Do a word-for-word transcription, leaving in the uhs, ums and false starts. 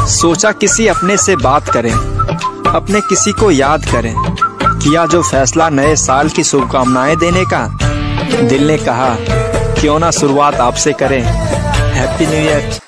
सोचा किसी अपने से बात करें, अपने किसी को याद करें। किया जो फैसला नए साल की शुभकामनाएं देने का, दिल ने कहा क्यों ना शुरुआत आपसे करें। Happy new year.